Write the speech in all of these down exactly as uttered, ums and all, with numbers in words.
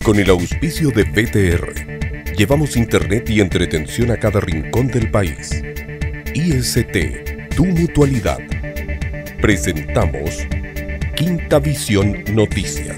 Con el auspicio de B T R, llevamos internet y entretención a cada rincón del país. I S T, tu mutualidad. Presentamos Quinta Visión Noticias.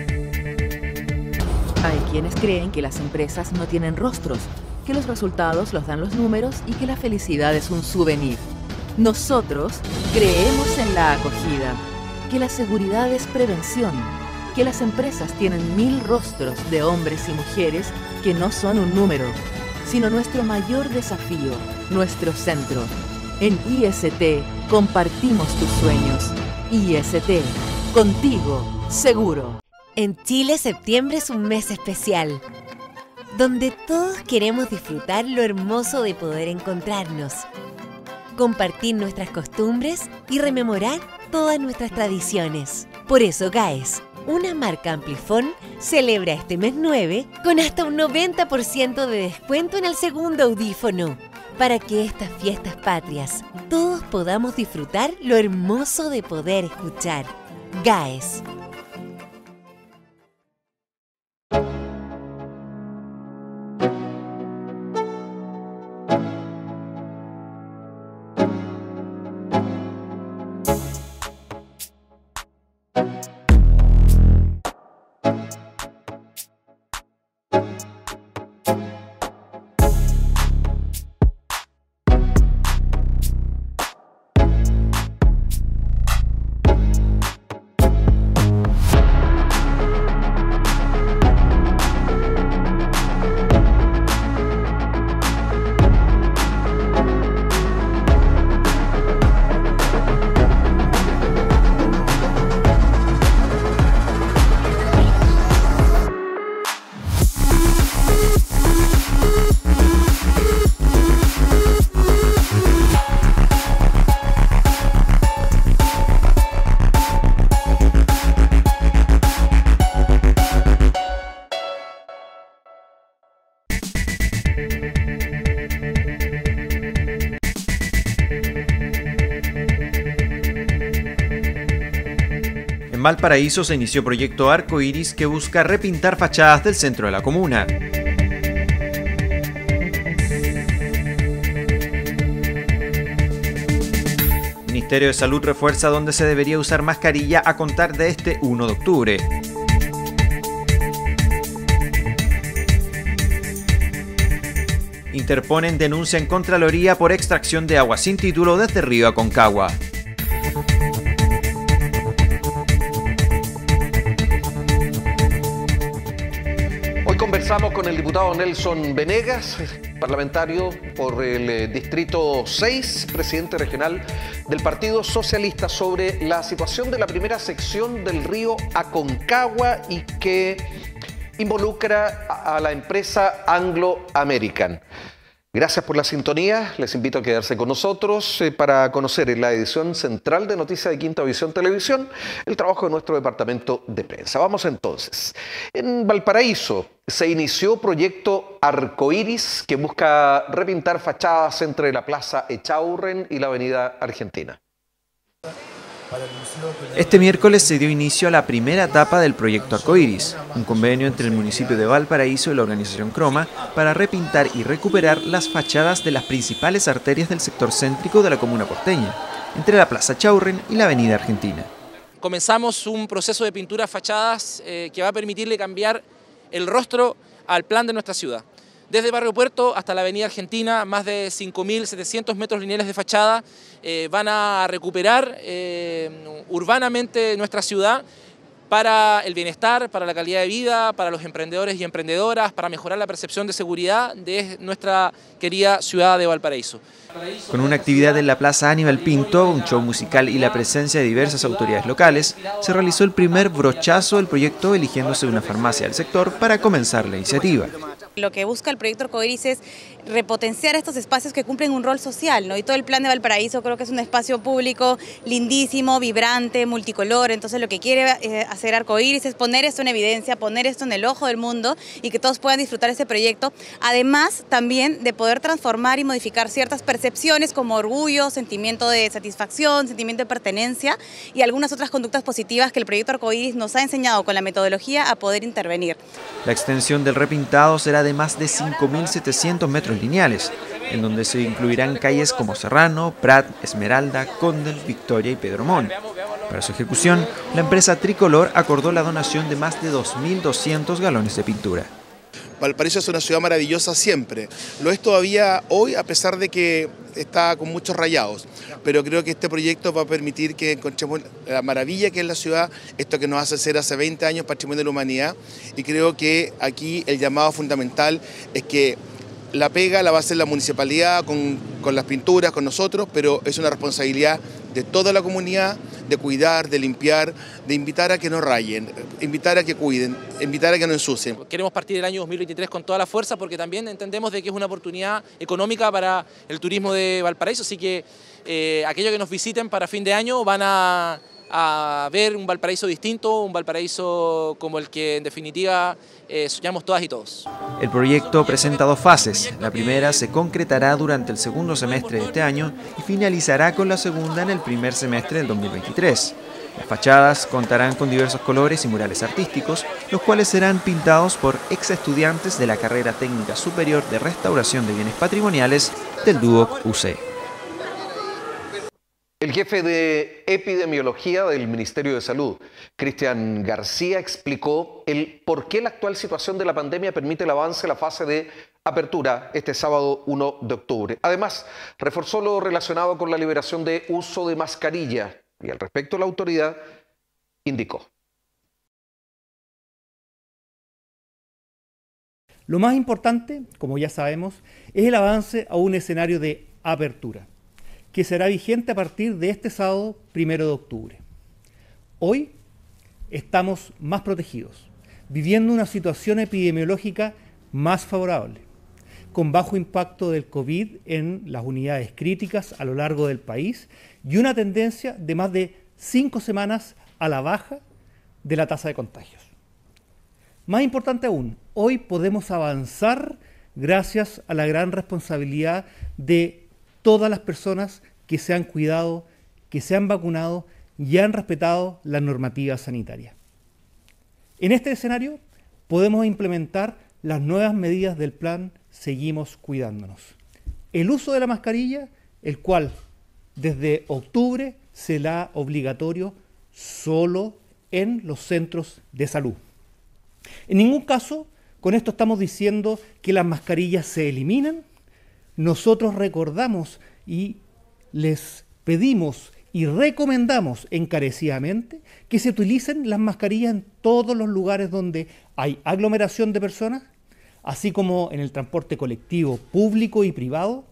Hay quienes creen que las empresas no tienen rostros, que los resultados los dan los números y que la felicidad es un souvenir. Nosotros creemos en la acogida, que la seguridad es prevención, que las empresas tienen mil rostros de hombres y mujeres que no son un número, sino nuestro mayor desafío, nuestro centro. En I S T compartimos tus sueños. I S T, contigo, seguro. En Chile, septiembre es un mes especial, donde todos queremos disfrutar lo hermoso de poder encontrarnos, compartir nuestras costumbres y rememorar todas nuestras tradiciones. Por eso GAES, una marca Amplifon, celebra este mes nueve con hasta un noventa por ciento de descuento en el segundo audífono, para que estas fiestas patrias todos podamos disfrutar lo hermoso de poder escuchar. GAES. En Valparaíso se inició proyecto Arco Iris que busca repintar fachadas del centro de la comuna. El Ministerio de Salud refuerza dónde se debería usar mascarilla a contar de este uno de octubre. Interponen denuncia en Contraloría por extracción de agua sin título desde Río Aconcagua. Conversamos con el diputado Nelson Venegas, parlamentario por el Distrito seis, presidente regional del Partido Socialista, sobre la situación de la primera sección del río Aconcagua y que involucra a la empresa Anglo American. Gracias por la sintonía, les invito a quedarse con nosotros eh, para conocer en la edición central de Noticias de Quinta Visión Televisión el trabajo de nuestro departamento de prensa. Vamos entonces. En Valparaíso se inició proyecto Arco Iris que busca repintar fachadas entre la Plaza Echaurren y la Avenida Argentina. Este miércoles se dio inicio a la primera etapa del proyecto Arco Iris, un convenio entre el municipio de Valparaíso y la organización Croma para repintar y recuperar las fachadas de las principales arterias del sector céntrico de la comuna porteña, entre la Plaza Echaurren y la Avenida Argentina. Comenzamos un proceso de pintura fachadas eh, que va a permitirle cambiar el rostro al plan de nuestra ciudad. Desde Barrio Puerto hasta la Avenida Argentina, más de cinco mil setecientos metros lineales de fachada eh, van a recuperar eh, urbanamente nuestra ciudad para el bienestar, para la calidad de vida, para los emprendedores y emprendedoras, para mejorar la percepción de seguridad de nuestra querida ciudad de Valparaíso. Con una actividad en la Plaza Aníbal Pinto, un show musical y la presencia de diversas autoridades locales, se realizó el primer brochazo del proyecto eligiéndose una farmacia del sector para comenzar la iniciativa. Lo que busca el proyecto Arco Iris es repotenciar estos espacios que cumplen un rol social, ¿no? Y todo el plan de Valparaíso creo que es un espacio público lindísimo, vibrante, multicolor. Entonces lo que quiere eh, hacer Arcoíris es poner esto en evidencia, poner esto en el ojo del mundo y que todos puedan disfrutar este proyecto. Además también de poder transformar y modificar ciertas percepciones como orgullo, sentimiento de satisfacción, sentimiento de pertenencia y algunas otras conductas positivas que el proyecto Arcoíris nos ha enseñado con la metodología a poder intervenir. La extensión del repintado será de más de cinco mil setecientos metros lineales, en donde se incluirán calles como Serrano, Prat, Esmeralda, Condel, Victoria y Pedro Montt. Para su ejecución, la empresa Tricolor acordó la donación de más de dos mil doscientos galones de pintura. Valparaíso es una ciudad maravillosa siempre, lo es todavía hoy a pesar de que está con muchos rayados, pero creo que este proyecto va a permitir que encontremos la maravilla que es la ciudad, esto que nos hace ser hace veinte años Patrimonio de la Humanidad, y creo que aquí el llamado fundamental es que la pega la va a hacer la municipalidad con, con las pinturas, con nosotros, pero es una responsabilidad de toda la comunidad de cuidar, de limpiar, de invitar a que no rayen, invitar a que cuiden, invitar a que no ensucien. Queremos partir el año dos mil veintitrés con toda la fuerza porque también entendemos de que es una oportunidad económica para el turismo de Valparaíso, así que eh, aquellos que nos visiten para fin de año van a, a ver un Valparaíso distinto, un Valparaíso como el que en definitiva eh, soñamos todas y todos. El proyecto presenta dos fases. La primera se concretará durante el segundo semestre de este año y finalizará con la segunda en el primer semestre del dos mil veintitrés. Las fachadas contarán con diversos colores y murales artísticos, los cuales serán pintados por ex estudiantes de la carrera técnica superior de restauración de bienes patrimoniales del D U O C U C. El jefe de epidemiología del Ministerio de Salud, Cristian García, explicó el por qué la actual situación de la pandemia permite el avance de la fase de apertura este sábado uno de octubre. Además, reforzó lo relacionado con la liberación de uso de mascarilla y al respecto la autoridad indicó. Lo más importante, como ya sabemos, es el avance a un escenario de apertura, que será vigente a partir de este sábado primero de octubre. Hoy estamos más protegidos, viviendo una situación epidemiológica más favorable, con bajo impacto del COVID en las unidades críticas a lo largo del país y una tendencia de más de cinco semanas a la baja de la tasa de contagios. Más importante aún, hoy podemos avanzar gracias a la gran responsabilidad de todas las personas que se han cuidado, que se han vacunado y han respetado la normativa sanitaria. En este escenario podemos implementar las nuevas medidas del plan Seguimos Cuidándonos. El uso de la mascarilla, el cual desde octubre será obligatorio solo en los centros de salud. En ningún caso, con esto estamos diciendo que las mascarillas se eliminan. Nosotros recordamos y les pedimos y recomendamos encarecidamente que se utilicen las mascarillas en todos los lugares donde hay aglomeración de personas, así como en el transporte colectivo público y privado.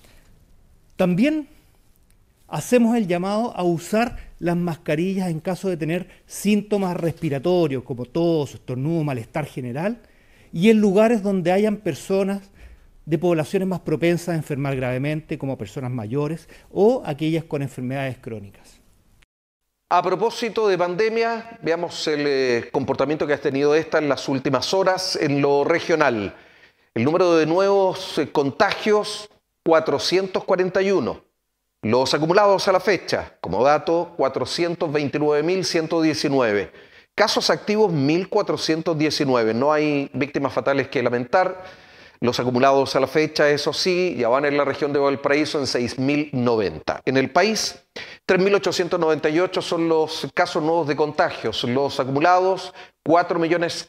También hacemos el llamado a usar las mascarillas en caso de tener síntomas respiratorios como tos, estornudo, malestar general, y en lugares donde hayan personas de poblaciones más propensas a enfermar gravemente, como personas mayores o aquellas con enfermedades crónicas. A propósito de pandemia, veamos el eh, comportamiento que ha tenido esta en las últimas horas en lo regional. El número de nuevos eh, contagios, cuatrocientos cuarenta y uno. Los acumulados a la fecha, como dato, cuatrocientos veintinueve mil ciento diecinueve. Casos activos, mil cuatrocientos diecinueve. No hay víctimas fatales que lamentar. Los acumulados a la fecha, eso sí, ya van en la región de Valparaíso en seis mil noventa. En el país, tres mil ochocientos noventa y ocho son los casos nuevos de contagios. Los acumulados, cuatro millones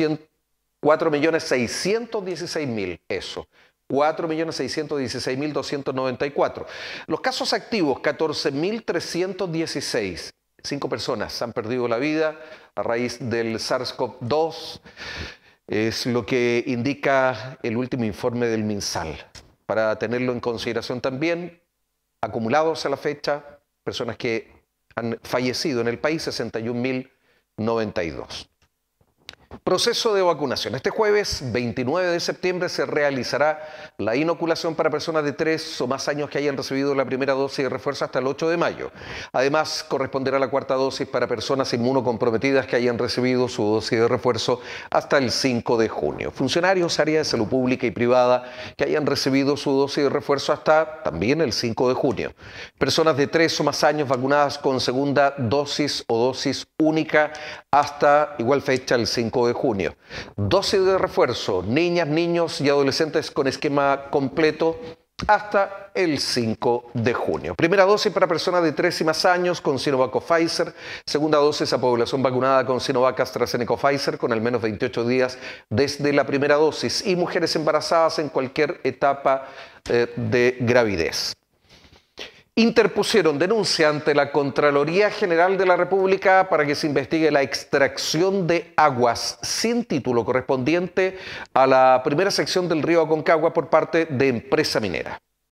seiscientos dieciséis mil. Eso. cuatro millones seiscientos dieciséis mil doscientos noventa y cuatro. Los casos activos, catorce mil trescientos dieciséis. Cinco personas han perdido la vida a raíz del SARS CoV dos. Es lo que indica el último informe del MinSal. Para tenerlo en consideración también, acumulados a la fecha, personas que han fallecido en el país, sesenta y un mil noventa y dos. Proceso de vacunación. Este jueves veintinueve de septiembre se realizará la inoculación para personas de tres o más años que hayan recibido la primera dosis de refuerzo hasta el ocho de mayo. Además, corresponderá la cuarta dosis para personas inmunocomprometidas que hayan recibido su dosis de refuerzo hasta el cinco de junio. Funcionarios, áreas de salud pública y privada que hayan recibido su dosis de refuerzo hasta también el cinco de junio. Personas de tres o más años vacunadas con segunda dosis o dosis única hasta igual fecha el cinco de junio. Dosis de refuerzo, niñas, niños y adolescentes con esquema completo hasta el cinco de junio. Primera dosis para personas de tres y más años con Sinovac o Pfizer. Segunda dosis a población vacunada con Sinovac, AstraZeneca o Pfizer con al menos veintiocho días desde la primera dosis. Y mujeres embarazadas en cualquier etapa eh, de gravidez. Interpusieron denuncia ante la Contraloría General de la República para que se investigue la extracción de aguas sin título correspondiente a la primera sección del río Aconcagua por parte de empresa minera.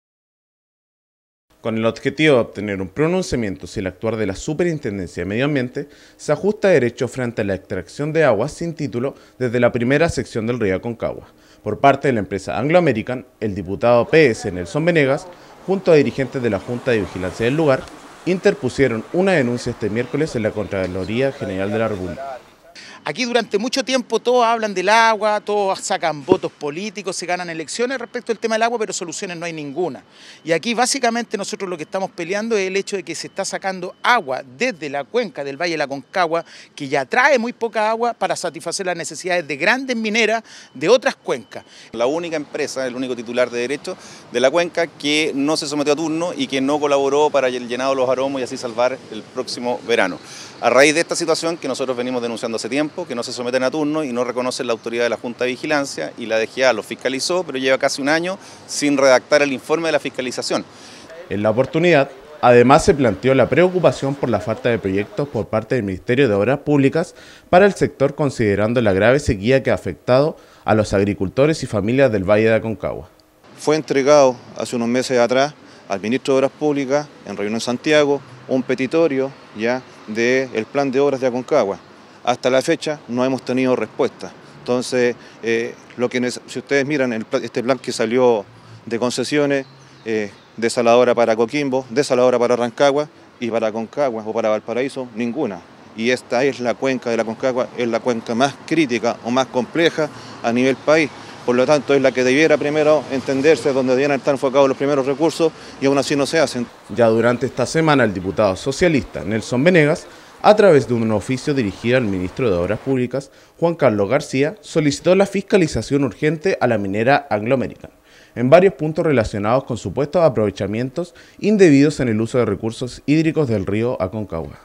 Con el objetivo de obtener un pronunciamiento si el actuar de la Superintendencia de Medio Ambiente se ajusta a derecho frente a la extracción de aguas sin título desde la primera sección del río Aconcagua. Por parte de la empresa Anglo American, el diputado P S Nelson Venegas, junto a dirigentes de la Junta de Vigilancia del lugar, interpusieron una denuncia este miércoles en la Contraloría General de la República. Aquí durante mucho tiempo todos hablan del agua, todos sacan votos políticos, se ganan elecciones respecto al tema del agua, pero soluciones no hay ninguna. Y aquí básicamente nosotros lo que estamos peleando es el hecho de que se está sacando agua desde la cuenca del Valle de la Aconcagua, que ya trae muy poca agua para satisfacer las necesidades de grandes mineras de otras cuencas. La única empresa, el único titular de derecho de la cuenca que no se sometió a turno y que no colaboró para el llenado de los aromos y así salvar el próximo verano. A raíz de esta situación que nosotros venimos denunciando hace tiempo, que no se someten a turno y no reconocen la autoridad de la Junta de Vigilancia, y la D G A lo fiscalizó, pero lleva casi un año sin redactar el informe de la fiscalización. En la oportunidad, además se planteó la preocupación por la falta de proyectos por parte del Ministerio de Obras Públicas para el sector, considerando la grave sequía que ha afectado a los agricultores y familias del Valle de Aconcagua. Fue entregado hace unos meses atrás al Ministro de Obras Públicas, en reunión en Santiago, un petitorio ya del plan de obras de Aconcagua. Hasta la fecha no hemos tenido respuesta. Entonces, eh, lo que si ustedes miran el, este plan que salió de concesiones, eh, desaladora para Coquimbo, desaladora para Rancagua, y para Aconcagua o para Valparaíso, ninguna. Y esta es la cuenca de la Aconcagua, es la cuenca más crítica o más compleja a nivel país. Por lo tanto, es la que debiera primero entenderse, donde debieran estar enfocados los primeros recursos, y aún así no se hacen. Ya durante esta semana, el diputado socialista Nelson Venegas, a través de un oficio dirigido al ministro de Obras Públicas, Juan Carlos García, solicitó la fiscalización urgente a la minera Anglo American, en varios puntos relacionados con supuestos aprovechamientos indebidos en el uso de recursos hídricos del río Aconcagua.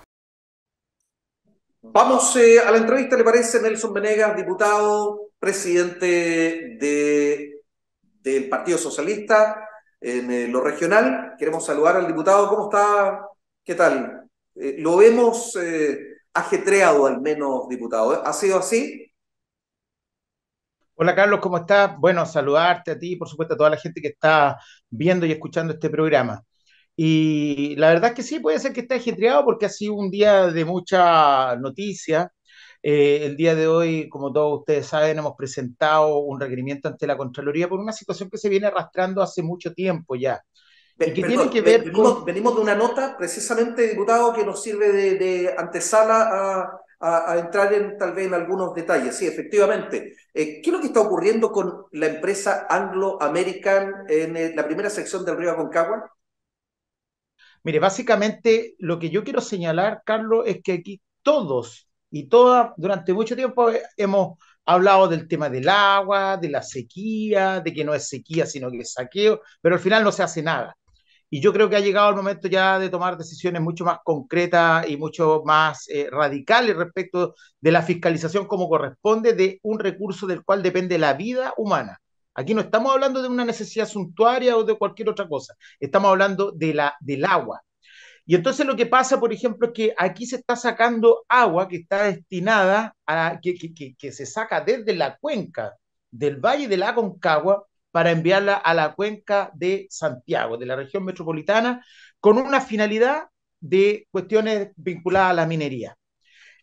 Vamos eh, a la entrevista, ¿le parece? Nelson Venegas, diputado, presidente de, del Partido Socialista en eh, lo regional. Queremos saludar al diputado. ¿Cómo está? ¿Qué tal? Eh, lo vemos eh, ajetreado al menos, diputado. ¿Ha sido así? Hola Carlos, ¿cómo estás? Bueno, saludarte a ti y por supuesto a toda la gente que está viendo y escuchando este programa. Y la verdad es que sí, puede ser que esté ajetreado porque ha sido un día de mucha noticia. Eh, el día de hoy, como todos ustedes saben, hemos presentado un requerimiento ante la Contraloría por una situación que se viene arrastrando hace mucho tiempo ya. Y que Perdón, tiene que ver venimos, con... venimos de una nota, precisamente, diputado, que nos sirve de, de antesala a, a, a entrar en tal vez en algunos detalles. Sí, efectivamente. Eh, ¿Qué es lo que está ocurriendo con la empresa Anglo American en eh, la primera sección del río Aconcagua? Mire, básicamente lo que yo quiero señalar, Carlos, es que aquí todos y todas durante mucho tiempo hemos hablado del tema del agua, de la sequía, de que no es sequía sino que es saqueo, pero al final no se hace nada. Y yo creo que ha llegado el momento ya de tomar decisiones mucho más concretas y mucho más eh, radicales respecto de la fiscalización como corresponde de un recurso del cual depende la vida humana. Aquí no estamos hablando de una necesidad suntuaria o de cualquier otra cosa, estamos hablando de la, del agua. Y entonces lo que pasa, por ejemplo, es que aquí se está sacando agua que está destinada a, que, que, que, que se saca desde la cuenca del Valle de la Aconcagua para enviarla a la cuenca de Santiago, de la región metropolitana, con una finalidad de cuestiones vinculadas a la minería.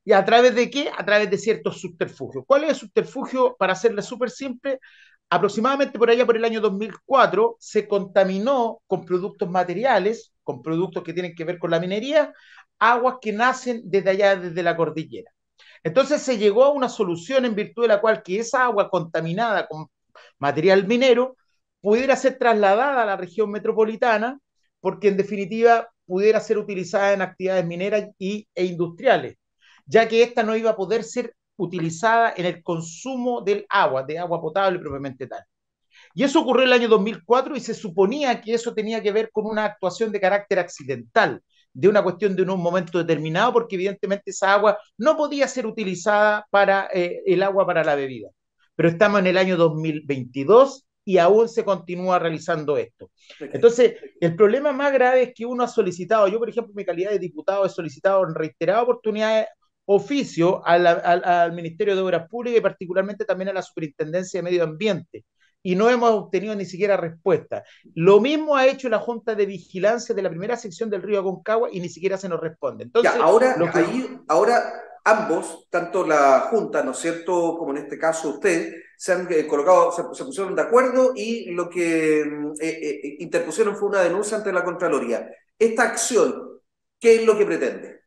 ¿Y a través de qué? A través de ciertos subterfugios. ¿Cuál es el subterfugio? Para hacerle súper simple, aproximadamente por allá por el año dos mil cuatro se contaminó con productos materiales, con productos que tienen que ver con la minería, aguas que nacen desde allá, desde la cordillera. Entonces se llegó a una solución en virtud de la cual que esa agua contaminada con material minero pudiera ser trasladada a la región metropolitana, porque en definitiva pudiera ser utilizada en actividades mineras y, e industriales, ya que esta no iba a poder ser utilizada en el consumo del agua, de agua potable propiamente tal. Y eso ocurrió en el año dos mil cuatro y se suponía que eso tenía que ver con una actuación de carácter accidental, de una cuestión de un momento determinado, porque evidentemente esa agua no podía ser utilizada para eh, el agua para la bebida. Pero estamos en el año dos mil veintidós y aún se continúa realizando esto. Entonces, el problema más grave es que uno ha solicitado, yo por ejemplo, en mi calidad de diputado he solicitado en reiteradas oportunidades oficio al, al, al Ministerio de Obras Públicas y particularmente también a la Superintendencia de Medio Ambiente, y no hemos obtenido ni siquiera respuesta. Lo mismo ha hecho la Junta de Vigilancia de la primera sección del río Aconcagua y ni siquiera se nos responde. Entonces, ya, ahora, lo que... ahí, ahora ambos, tanto la Junta, ¿no es cierto?, como en este caso usted, se han eh, colocado, se, se pusieron de acuerdo y lo que eh, eh, interpusieron fue una denuncia ante la Contraloría. Esta acción, ¿qué es lo que pretende?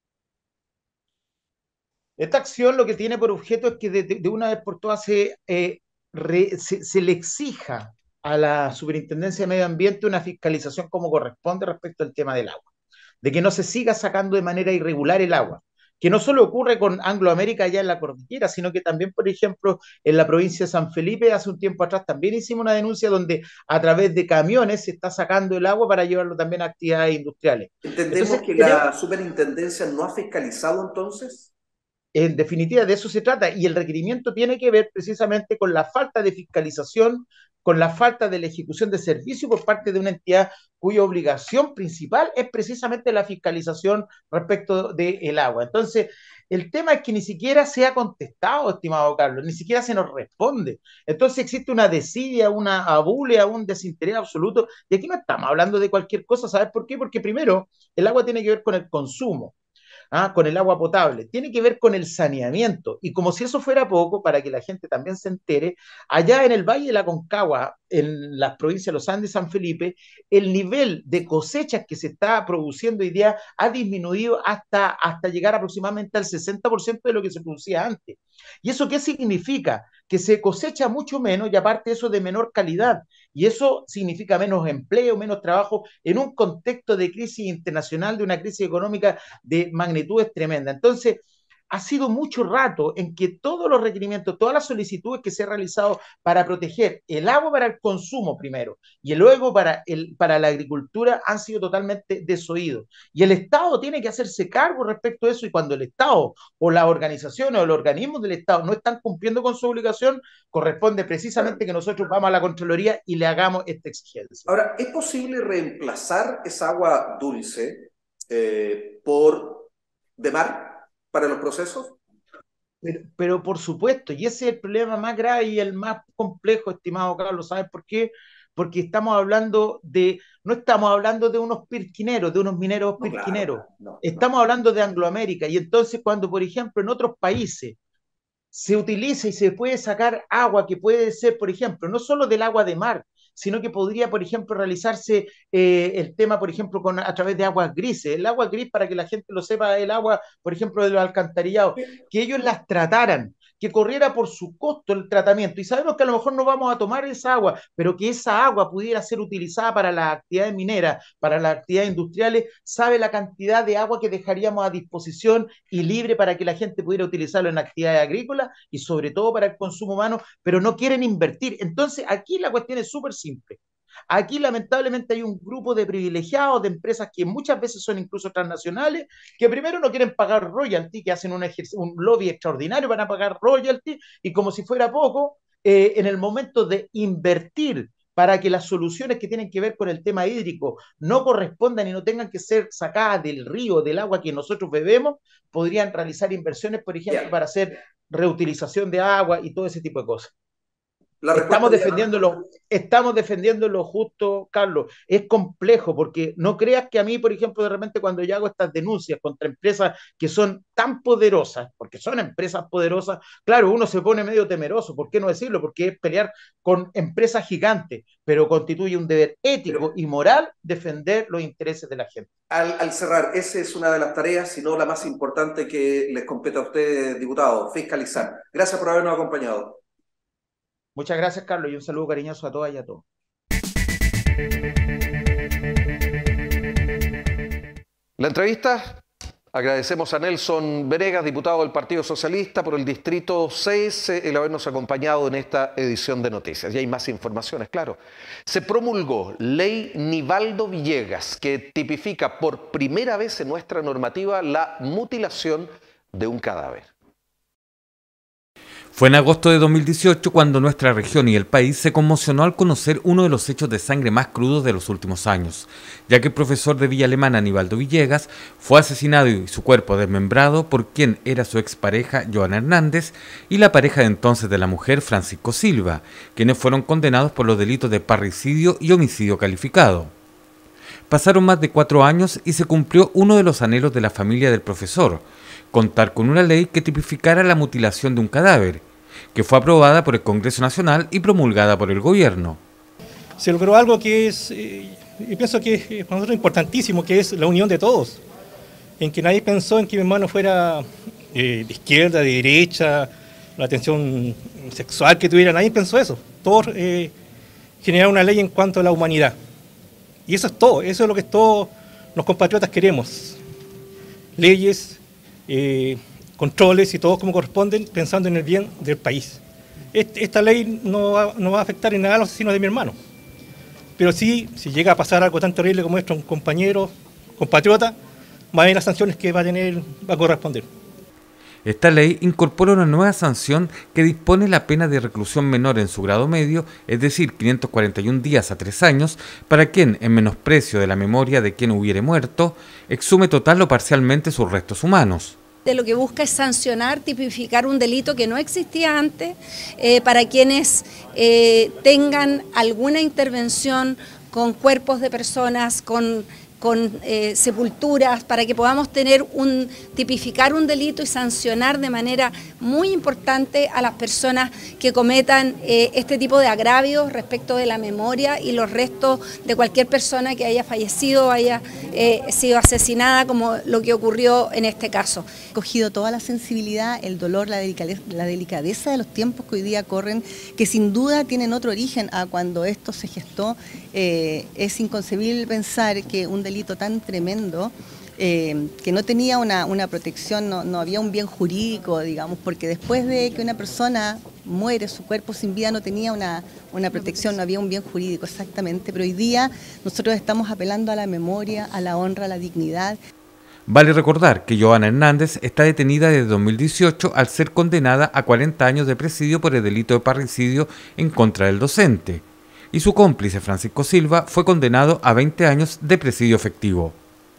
Esta acción lo que tiene por objeto es que de, de, de una vez por todas se, eh, re, se, se le exija a la Superintendencia de Medio Ambiente una fiscalización como corresponde respecto al tema del agua, de que no se siga sacando de manera irregular el agua, que no solo ocurre con Anglo América allá en la cordillera, sino que también, por ejemplo, en la provincia de San Felipe, hace un tiempo atrás también hicimos una denuncia donde a través de camiones se está sacando el agua para llevarlo también a actividades industriales. ¿Entendemos entonces, que la creo... Superintendencia no ha fiscalizado entonces? En definitiva, de eso se trata, y el requerimiento tiene que ver precisamente con la falta de fiscalización, con la falta de la ejecución de servicio por parte de una entidad cuya obligación principal es precisamente la fiscalización respecto del agua. Entonces, el tema es que ni siquiera se ha contestado, estimado Carlos, ni siquiera se nos responde. Entonces existe una desidia, una abulia, un desinterés absoluto, y aquí no estamos hablando de cualquier cosa, ¿sabes por qué? Porque primero, el agua tiene que ver con el consumo. ¿Ah? Con el agua potable, tiene que ver con el saneamiento, y como si eso fuera poco, para que la gente también se entere, allá en el Valle de la Aconcagua, en las provincias de los Andes y San Felipe, el nivel de cosechas que se está produciendo hoy día ha disminuido hasta, hasta llegar aproximadamente al sesenta por ciento de lo que se producía antes. ¿Y eso qué significa? Que se cosecha mucho menos y aparte eso de menor calidad. Y eso significa menos empleo, menos trabajo en un contexto de crisis internacional, de una crisis económica de magnitudes tremendas. Entonces, ha sido mucho rato en que todos los requerimientos, todas las solicitudes que se han realizado para proteger el agua para el consumo primero y luego para, el, para la agricultura han sido totalmente desoídos. Y el Estado tiene que hacerse cargo respecto a eso, y cuando el Estado o las organizaciones o los organismos del Estado no están cumpliendo con su obligación, corresponde precisamente que nosotros vamos a la Contraloría y le hagamos esta exigencia. Ahora, ¿es posible reemplazar esa agua dulce eh, por de mar para los procesos? Pero, pero por supuesto, y ese es el problema más grave y el más complejo, estimado Carlos. ¿Sabes por qué? Porque estamos hablando de, no estamos hablando de unos pirquineros, de unos mineros no, pirquineros, claro, no, no, estamos no. hablando de Anglo América, y entonces cuando, por ejemplo, en otros países se utiliza y se puede sacar agua que puede ser, por ejemplo, no solo del agua de mar, sino que podría, por ejemplo, realizarse eh, el tema, por ejemplo, con, a través de aguas grises. El agua gris, para que la gente lo sepa, el agua, por ejemplo, de los alcantarillados, que ellos las trataran, que corriera por su costo el tratamiento. Y sabemos que a lo mejor no vamos a tomar esa agua, pero que esa agua pudiera ser utilizada para las actividades mineras, para las actividades industriales, sabe la cantidad de agua que dejaríamos a disposición y libre para que la gente pudiera utilizarlo en actividades agrícolas y sobre todo para el consumo humano, pero no quieren invertir. Entonces, aquí la cuestión es súper simple. Aquí lamentablemente hay un grupo de privilegiados, de empresas que muchas veces son incluso transnacionales, que primero no quieren pagar royalty, que hacen un, un lobby extraordinario para pagar royalty, y como si fuera poco, eh, en el momento de invertir para que las soluciones que tienen que ver con el tema hídrico no correspondan y no tengan que ser sacadas del río, del agua que nosotros bebemos, podrían realizar inversiones, por ejemplo, yeah. para hacer reutilización de agua y todo ese tipo de cosas. Estamos defendiéndolo, estamos defendiendo lo justo, Carlos. Es complejo porque no creas que a mí, por ejemplo, de repente cuando yo hago estas denuncias contra empresas que son tan poderosas, porque son empresas poderosas, claro, uno se pone medio temeroso, ¿por qué no decirlo? Porque es pelear con empresas gigantes, pero constituye un deber ético y moral defender los intereses de la gente. Al, al cerrar, esa es una de las tareas, si no la más importante que les compete a ustedes, diputados, fiscalizar. Gracias por habernos acompañado. Muchas gracias, Carlos, y un saludo cariñoso a todas y a todos. La entrevista, agradecemos a Nelson Venegas, diputado del Partido Socialista por el Distrito seis, el habernos acompañado en esta edición de noticias. Y hay más informaciones, claro. Se promulgó Ley Nivaldo Villegas, que tipifica por primera vez en nuestra normativa la mutilación de un cadáver. Fue en agosto de dos mil dieciocho cuando nuestra región y el país se conmocionó al conocer uno de los hechos de sangre más crudos de los últimos años, ya que el profesor de Villa Alemana, Nivaldo Villegas, fue asesinado y su cuerpo desmembrado por quien era su expareja, Joana Hernández, y la pareja de entonces de la mujer, Francisco Silva, quienes fueron condenados por los delitos de parricidio y homicidio calificado. Pasaron más de cuatro años y se cumplió uno de los anhelos de la familia del profesor, contar con una ley que tipificara la mutilación de un cadáver, que fue aprobada por el Congreso Nacional y promulgada por el gobierno. Se logró algo que es, eh, yo pienso que es para nosotros importantísimo, que es la unión de todos, en que nadie pensó en que mi hermano fuera eh, de izquierda, de derecha, la tensión sexual que tuviera, nadie pensó eso. Todos eh, generaron una ley en cuanto a la humanidad. Y eso es todo, eso es lo que todos los compatriotas queremos. Leyes, eh, controles y todo como corresponden, pensando en el bien del país. Este, esta ley no va, no va a afectar en nada a los asesinos de mi hermano. Pero sí, si llega a pasar algo tan terrible como esto a un compañero, compatriota, va a haber las sanciones que va a tener, va a corresponder. Esta ley incorpora una nueva sanción que dispone la pena de reclusión menor en su grado medio, es decir, quinientos cuarenta y un días a tres años, para quien, en menosprecio de la memoria de quien hubiere muerto, exhume total o parcialmente sus restos humanos. De lo que busca es sancionar, tipificar un delito que no existía antes eh, para quienes eh, tengan alguna intervención con cuerpos de personas, con, con eh, sepulturas, para que podamos tener un tipificar un delito y sancionar de manera muy importante a las personas que cometan eh, este tipo de agravios respecto de la memoria y los restos de cualquier persona que haya fallecido, haya eh, sido asesinada, como lo que ocurrió en este caso. He cogido toda la sensibilidad, el dolor, la delicadeza, la delicadeza de los tiempos que hoy día corren, que sin duda tienen otro origen a cuando esto se gestó. Eh, es inconcebible pensar que un delito tan tremendo, eh, que no tenía una, una protección, no, no había un bien jurídico, digamos, porque después de que una persona muere, su cuerpo sin vida no tenía una, una protección, no había un bien jurídico exactamente, pero hoy día nosotros estamos apelando a la memoria, a la honra, a la dignidad. Vale recordar que Joana Hernández está detenida desde dos mil dieciocho al ser condenada a cuarenta años de presidio por el delito de parricidio en contra del docente, y su cómplice Francisco Silva fue condenado a veinte años de presidio efectivo.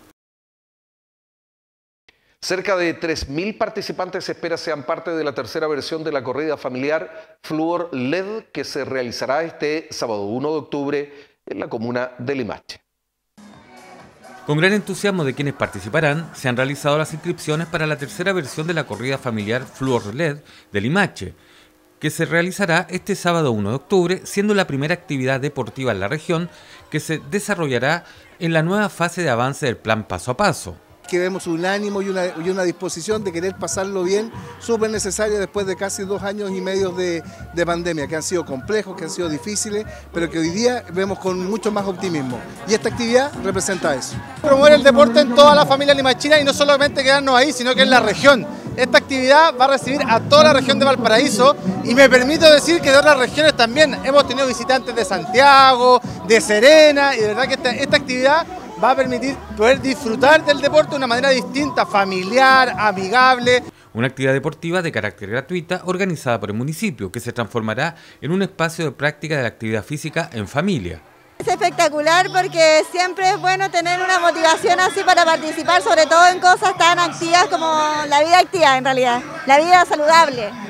Cerca de tres mil participantes se espera sean parte de la tercera versión de la corrida familiar Fluor L E D que se realizará este sábado uno de octubre en la comuna de Limache. Con gran entusiasmo de quienes participarán, se han realizado las inscripciones para la tercera versión de la corrida familiar Fluor L E D de Limache, que se realizará este sábado uno de octubre, siendo la primera actividad deportiva en la región que se desarrollará en la nueva fase de avance del plan Paso a Paso. Que vemos un ánimo y una, y una disposición de querer pasarlo bien, súper necesario después de casi dos años y medio de, de pandemia, que han sido complejos, que han sido difíciles, pero que hoy día vemos con mucho más optimismo. Y esta actividad representa eso. Promover el deporte en toda la familia limachina y no solamente quedarnos ahí, sino que en la región. Esta actividad va a recibir a toda la región de Valparaíso y me permito decir que de otras regiones también. Hemos tenido visitantes de Santiago, de Serena, y de verdad que esta, esta actividad va a permitir poder disfrutar del deporte de una manera distinta, familiar, amigable. Una actividad deportiva de carácter gratuita organizada por el municipio que se transformará en un espacio de práctica de la actividad física en familia. Es espectacular porque siempre es bueno tener una motivación así para participar, sobre todo en cosas tan activas como la vida activa en realidad, la vida saludable.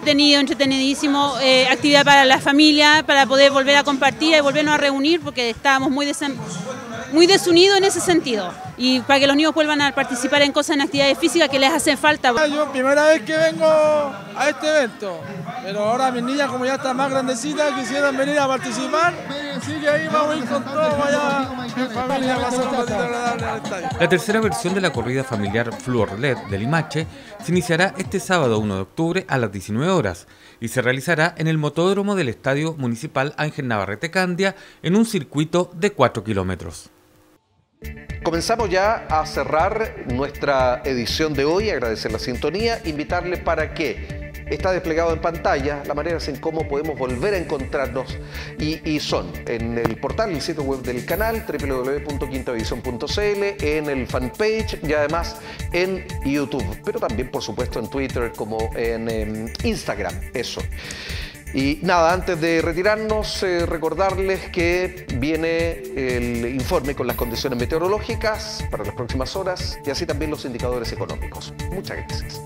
entretenido, entretenidísimo, eh, actividad para la familia, para poder volver a compartir y volvernos a reunir, porque estábamos muy, muy desunidos en ese sentido. Y para que los niños vuelvan a participar en cosas, en actividades físicas que les hacen falta. Yo primera vez que vengo a este evento, pero ahora mis niñas, como ya están más grandecitas, quisieran venir a participar, así que ahí vamos a ir con todo allá en familia, pasar un ratito agradable al estadio. La tercera versión de la corrida familiar Fluor L E D de Limache se iniciará este sábado uno de octubre a las diecinueve horas y se realizará en el motódromo del Estadio Municipal Ángel Navarrete Candia en un circuito de cuatro kilómetros. Comenzamos ya a cerrar nuestra edición de hoy, agradecer la sintonía, invitarles para que está desplegado en pantalla las maneras en cómo podemos volver a encontrarnos y, y son en el portal, el sitio web del canal doble u doble u doble u punto quintavisión punto c l, en el fanpage y además en YouTube, pero también por supuesto en Twitter como en, en Instagram, eso. Y nada, antes de retirarnos, eh, recordarles que viene el informe con las condiciones meteorológicas para las próximas horas y así también los indicadores económicos. Muchas gracias.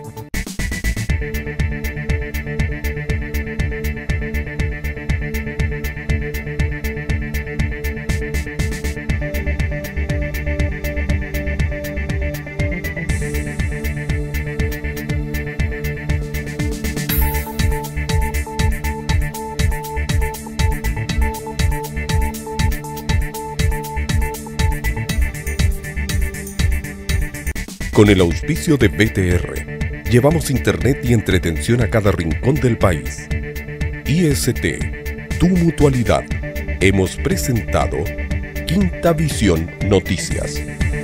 Con el auspicio de B T R, llevamos internet y entretención a cada rincón del país. I S T, tu mutualidad. Hemos presentado Quinta Visión Noticias.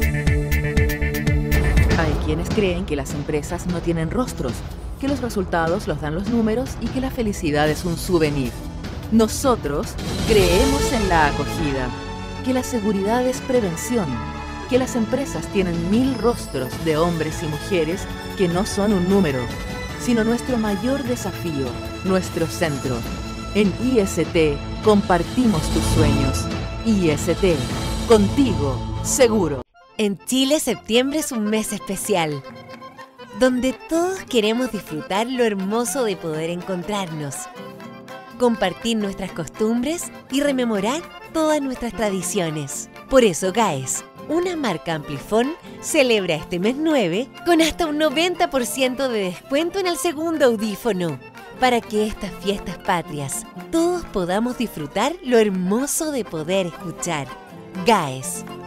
Hay quienes creen que las empresas no tienen rostros, que los resultados los dan los números y que la felicidad es un souvenir. Nosotros creemos en la acogida, que la seguridad es prevención, que las empresas tienen mil rostros de hombres y mujeres que no son un número, sino nuestro mayor desafío, nuestro centro. En I S T compartimos tus sueños. I S T, contigo, seguro. En Chile, septiembre es un mes especial, donde todos queremos disfrutar lo hermoso de poder encontrarnos, compartir nuestras costumbres y rememorar todas nuestras tradiciones. Por eso GAES, una marca Amplifon, celebra este mes nueve con hasta un noventa por ciento de descuento en el segundo audífono, para que estas fiestas patrias todos podamos disfrutar lo hermoso de poder escuchar. GAES.